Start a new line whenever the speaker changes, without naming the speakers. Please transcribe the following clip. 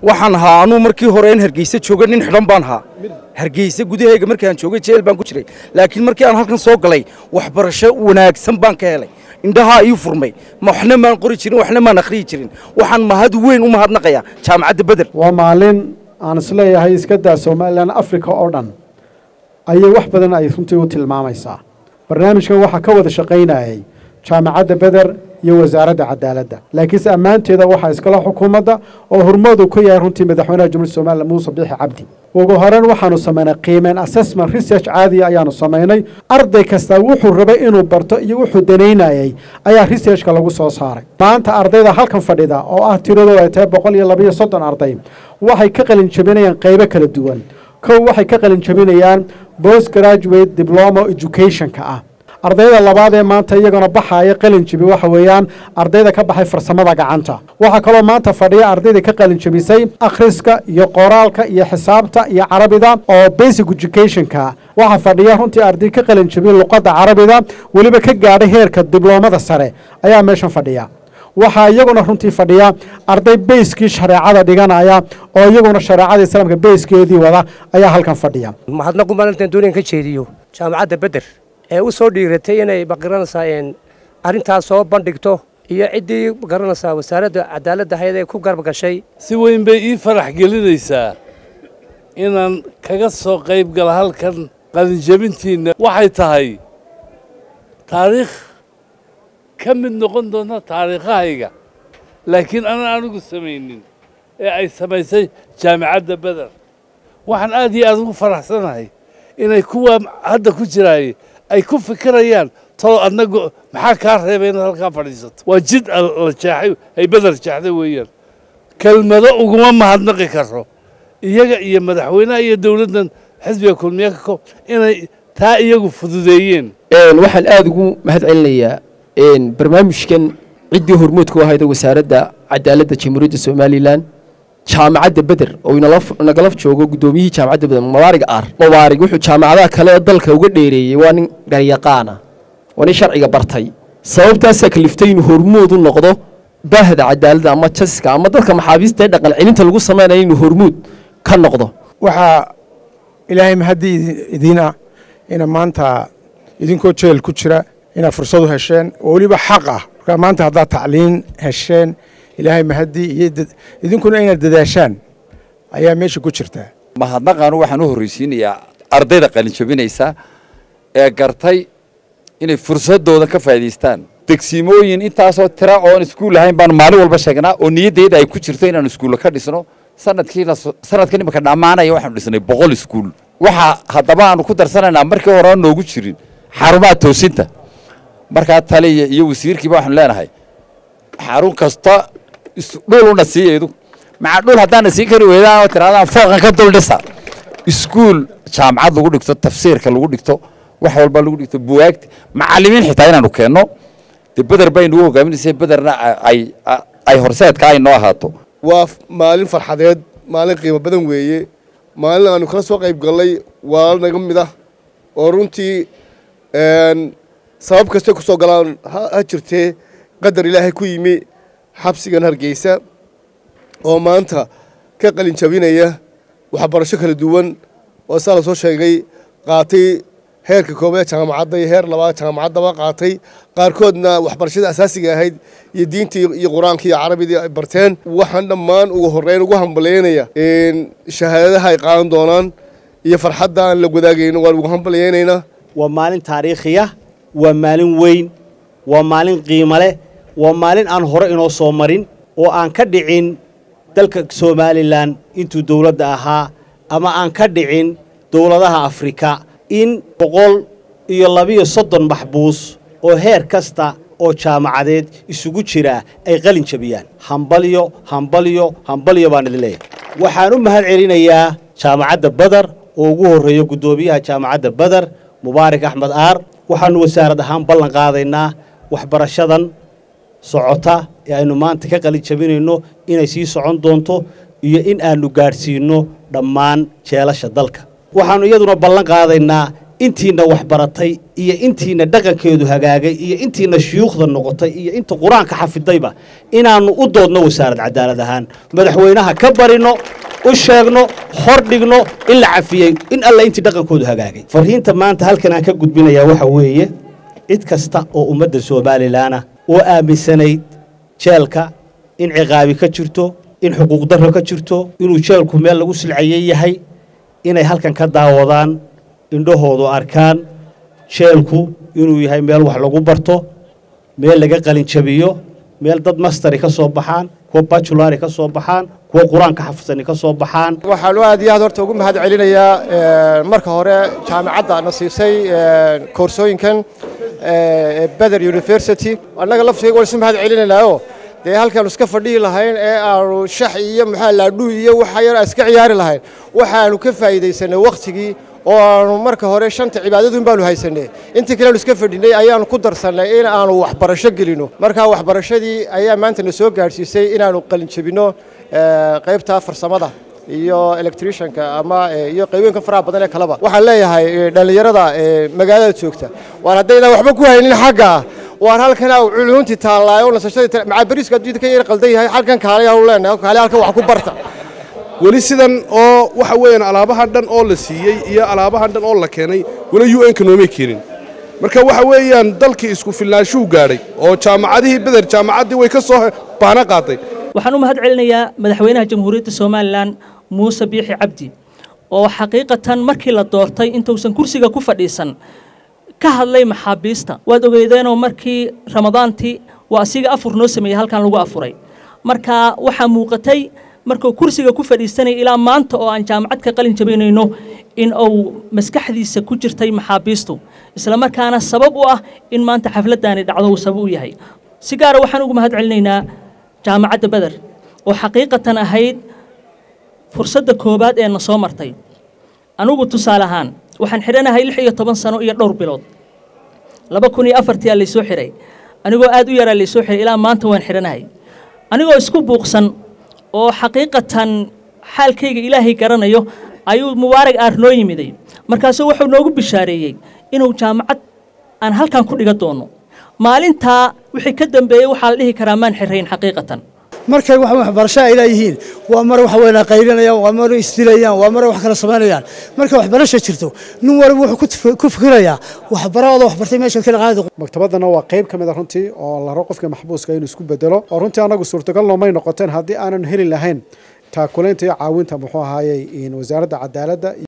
waxaan ahaa anuu markii hore in Hargeysa jooga nin xidhan baan ahaa Hargeysa gudahayga markii aan joogay jeel baan ku jiray laakiin markii aan halkan soo galay waxbarasho wanaagsan baan ka helay indhaha ii furmay waxna maan qori jirin waxna maan akhriyi jirin waxaan mahad weyn u mahadnaqayaa jaamacadda Badar
waa maalin aan isleeyahay iska daa Soomaaliland Afrika oo dhan ayay wax badan ay runtii u tilmaamaysaa barnaamijkan waxa ka wada shaqeynayay jaamacadda Badar iyo wasaaradda cadaaladda laakiin ammaanteeda waxa iskala xukuumadda oo hormadu ku yahay runtii madaxweynaha Jamhuuriyadda Soomaaliland Muuse Biixi Cabdi ugu horeen waxaanu sameynay qiimeyn assessment research caadi ayaanu sameynay arday kasta wuxuu rabay inuu barto iyo wuxuu daneynayay ayaa researchka lagu soo saaray maanta ardayda halkan fadhida oo ah tiradooda ay tahay 132 arday waxay ka qalin jabinayaan qaybo kala duwan waxay ka qalin jabinayaan postgraduate diploma education-ka ah ardayda labaad ee maanta iyagana baxaya qalin jabi waxa weeyaan ardayda ka baxay farsamada gacanta waxa kale oo maanta fadhiya ardayda ka qalin jabisay akhriska iyo qoraalka iyo xisaabta iyo carabida oo basic education-ka waxa fadhiya runtii arday ka qalin jabi luqadda carabida waliba ka gaadhay heerka diblomada sare ayaa meeshan fadhiya waxa iyaguna runtii fadhiya arday bayskii shareecada dhiganaya oo iyaguna shareecada islaamka bayskeedii wada ayaa halkan fadhiya
mahadnaq maalintan dooneen ka jeediyo jaamacadda Badar ee u soo dhiiratay inay baqranaysaa arintaas soo bandhigto iyo cidii garanaysaa wasaaradda cadaaladda hay'adda ay ku garab gashay
si weyn bay ii farax gelinaysaa inaan kaga soo qayb galo halkan qalin jabintiina waxay tahay taariikh ka mid noqon doona taariikhahayga laakiin anigu samaynin ee ay samaysay jaamacadda Badar waxaan aad iyo aad ugu faraxsanahay inay kuwa hadda ku jiraay ay ku fikirayaan tolo adnagu maxaa ka reebay inaad halkaa fadhiisato waa jid la jeexay ay Badar jeexday weeyaan kelmado uguma mahadnaqi karo iyaga iyo madaxweynaha iyo dawladdan xisbiga kulmiye ka inay taa iyagu fududeeyeen
waxaan aad ugu mahad celinayaa barnaamijkan ciddii hormuudku ahayd wasaaradda cadaaladda Jamhuuriyadda Soomaaliland jaamacadda Badar oo nagala joogo gudoomiyihii jaamacadda Badar Mubaarig wuxuu jaamacadaha kale ee dalka uga dheereeyay waa nin garyaqaana waa nin sharciga bartay sababtaas kaliftay inuu hormuud u noqdo baahda cadaaladda ama jaska ama dadka maxaabiista dhaqan celinta lagu sameeyay inuu hormuud ka noqdo
waxa ilaahay mahadi idina ina maanta idinkoo jeel ku jira ina fursad u hesheen oo waliba xaq ah maanta hadda tacliin hesheen ilaahay mahadi idinkuna ina dadaashaan ayaa meesha ku jirta
mahadnaqan waxaan u horeysiinayaa ardayda qalin jabinaysa ee gartay inay fursadooda ka faa'iideystaan degsimooyin intaasoo tira oo iskuul ahayn baan maalin walba sheegnaa oo niyadeeda ay ku jirto inaan iskuul ka dhisno sanadkan imika dhamaanaya waxaan dhisnay 100 iskuul waxa hadaba aan ku darsanaynaa markii hore noogu jirin xarumaha toosinta marka taliye iyo wasiirkiiba waxaan leenahay xarun kasta dhul una siiyeedu ma dhul hadaan sii kari weedaan oo tiraadaan fooqan ka dul dhisa iskuul jaamacad lagu dhigto tafsiirka lagu dhigto wax walba lagu dhigto buugaagta macallimiin xitaa inaanu keenno Badar baynu hogaaminaysaa Badarna ay horseedka ay noo ahaato
waa maalin farxadeed maalin qiimo badan weeye maalin aanu kala soo qayb galay waa naga mid ah oo runtii sabab kasta ku soo galaan ha jirtee qadar ilaahay ku yimi xabsigan Hargeysa oo maanta ka qalin jabinaya waxbarasho kala duwan oo sala soo sheegay qaatay heerka koobaad jaamacadda iyo heer labaad jaamacadda qaatay qaarkoodna waxbarashada asaasiga ahayd iyo diinta iyo quraanka iyo carabida ay barteen waxaan dhammaan ugu horeyn ugu hambalyeynaya shahaadadaha ay qaadan doonaan iyo farxadda aan la wadaagayno waan ugu hambalyeynayna
waa maalin taariikhiya waa maalin weyn waa maalin qiimo leh waa maalin aan hore inoo soo marin oo aan ka dhicin dalka Soomaaliland intuu dawladda ahaa ama aan ka dhicin dawladaha Afrika in 132 maxbuus oo heer kasta oo jaamacadeed isugu jira ay qalin jabiyaan hambalyo baan idin leeyahay waxaan u mahad celinayaa jaamacadda Badar oo ugu horeeyo gudoomiyaha jaamacadda Badar Mubaarig Axmed Aar waxaan wasaarad ahaan ballan qaadaynaa waxbarashadan socota ee aynu maanta ka qalin jabinayno inay sii socon doonto iyo in aanu gaarsiino dhammaan jeelasha dalka waxaanu iyaduna ballan qaadaynaa intiina wax baratay iyo intiina dhaqankeedu hagaagay iyo intiina shuyuukhda noqotay iyo inta qur-aanka xafidayba inaannu u doodno wasaarad cadaalad ahaan madaxweynaha ka barino u sheegno hor dhigno in la cafiyey in alla intii dhaqankoodu hagaagay fariinta maanta halkan aan ka gudbinayaa waxa weeye cid kasta oo ummadda somalilan ah oo aaminsanayd jeelka in ciqaabi ka jirto in xuquuq darro ka jirto inuu jeelku meel lagu silciyey yahay inay halkan ka daawadaan indhahoodu arkaan jeelku inuu yahay meel wax lagu barto meel laga qalin jabiyo meel dad masteri ka soo baxaan kuwa bachelor ka soo baxaan kuwa quraanka xafidsan ka soo baxaan
waxaan aad iyo aad horta ugu mahad celinayaa marka hore jaamacadda nasiisay koorsooyinkan Beder University annaga laftiga waan mahad celinaynaa dee halkan iska fadhiyi lahayn ee aanu shax iyo maxaa la dhuu iyo waxa yar iska ciyaari lahayn waxaanu ka faa'iideysanay waqtigii oo aanu marka hore shanta cibaadadu baanu haysanay intii kale iska fadhinay ayaanu ku darsanay in aanu waxbarasho gelino marka waxbarashadii ayaa maanta na soo gaarsiisay inaanu qalin jabino qaybta farsamada iyo electricianka ama iyo qaybooyinka faraha badan ee kalaba waxaan leeyahay dhalinyarada magaalada joogta waan haddayna waxba ku haynin xagga waan halkan oo culunti taalaayo nasashada macabariska dadka ka yar qaldan yahay halkan kaaliya u leenahay kaaliya halkan wax ku barta
weli sidan oo waxa weeyaan alaabaha dhan oo la siiyay iyo alaabaha dhan oo la keenay wala UN kanoomay keenin marka waxa weeyaan dalkii isku filnaanshu gaaray oo jaamacadihii Beder jaamacadii way ka soo baana qaaday
waxaan u mahad celinayaa madaxweynaha jamhuuriyadda Soomaaliland Muuse Biixi Cabdi oo xaqiiqatan markii la doortay intuusan kursiga ku fadhiisan ka hadlay maxaabiista waad ogeydeen oo markii ramadaantii waa asiga afur noo sameeyay halkan lagu afuray marka waxa muuqatay markuu kursiga ku fadhiisanay ilaa maanta oo aan jaamacad ka qalin jabinayno in uu maskaxdiisa ku jirtay maxaabiistu isla markaana sabab u ah in maanta xafladani dhacdo sabab u yahay si gaar ah waxaan ugu mahad celinaynaa jaamacadda Beder oo xaqiiqatan ahayd fursadda koobaad ee na soo martay anigu tusaale ahaan waxaan xiranahay 16 sano iyo dhowr bilood 2004 la soo xiray anigoo aad u yara la soo xiray ilaa maanta waan xiranahay anigoo isku buuqsan oo xaqiiqatan xaalkayga ilaahay garanayo ayuu Mubaarak Arnoo yimiday markaas wuxuu noogu bishaareeyay inuu jaamacad aan halkan ku dhiga doono maalinta wixii ka dambeeyay waxa la dhihi karaa maan xirayn xaqiiqatan
markay waxbarasho ay leeyihiin waa mar wax weyn qaylinayaan waa mar istilayaan waa mar wax kala sameeyaan marka waxbarasho jirto nin walba wuxuu ku fikirayaa waxbarashada waxbartay meesha kala qaado
maktabadana waa qayb kamid ah runtii oo la rabo qofka maxbuuska inuu isku bedelo oo runtii anagu suurtagal noomay noqoteen haddii aanan heli lahayn taakuleynta iyo caawinta muxuu ahaayay in wasaaradda cadaaladda